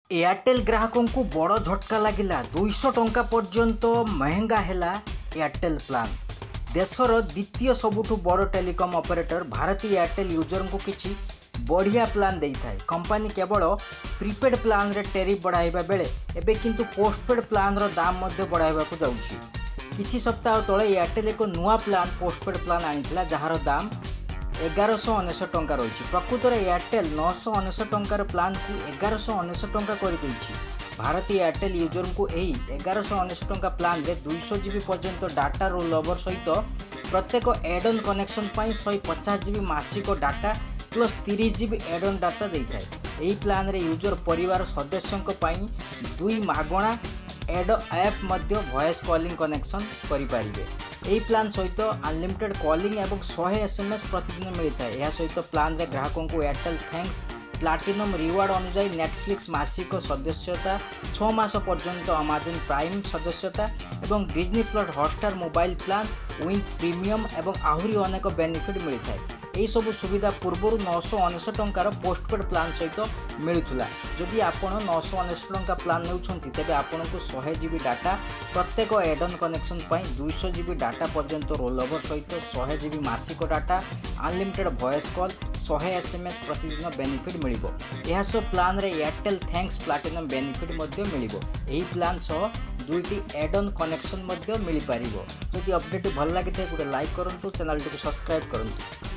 Airtel ग्राहकों को बड़ झटका लगिला 200 टंका पर्यंत महंगा हैला एयरटेल प्लान। देशर द्वितीय सबुठु बड़ telecom operator Bharti Airtel user को किछि बढ़िया प्लान देई थाए। कंपनी केवल प्रीपेड प्लान रे टेरिफ बढ़ाइबा बेले एबे किंतु पोस्टपेड प्लान रो दाम मध्य बढ़ाइबा को जाउछि। किछि सप्ताह तले एयरटेल एक नुआ प्लान पोस्टपेड प्लान आनिथिला जहार दाम 1199 टंका रही। प्रकृत में एयरटेल 999 टंकार प्लान को 1199 टंका कर देछि। भारतीय एयरटेल यूजर को यही 1199 टंका प्लान रे 200 जीबी पर्यंत डाटा रोल ओवर सहित प्रत्येक एड ऑन कनेक्शन पर 150 जीबी मासिक data plus 30 GB add on data देता है। यही प्लान रे यूजर परिवार सदस्यों दुई मागणा एड ऐप मध्य वॉइस कॉलिंग कनेक्शन करें। यही प्लान सहित अनलिमिटेड कॉलिंग एवं 100 SMS प्रतिदिन मिलता है। यह सहित प्लान रे ग्राहकों को एयरटेल थैंक्स प्लाटिनम रिवार्ड अनुजाई नेटफ्लिक्स मासिक सदस्यता 6 मास पर्यंत अमेजन प्राइम सदस्यता एवं Disney plus Hotstar mobile plan with premium एवं आहरी अनेक बेनिफिट मिलता है। यही सब सुविधा पूर्वर 999 टंकार पोस्टपेड प्लान सहित मिलूला। जदि आप 999 टंका प्लान नेउछंती तेबे आपन को 100 जीबी डाटा प्रत्येक एड ऑन कनेक्शन पर 200 जीबी डाटा पर्यंत रोल ओवर सहित 100 जीबी मासिक data unlimited voice call 100 SMS प्रतिदिन बेनिफिट मिलिबो। यह सब प्लान रे एयरटेल थैंक्स प्लाटिनम बेनिफिट मध्य मिलिबो। यही प्लान सह दुईटी एड ऑन कनेक्शन मध्य मिल पारिबो। जदि अपडेट भल लगी गोटे लाइक करंतु, चैनल को सब्सक्राइब करंतु।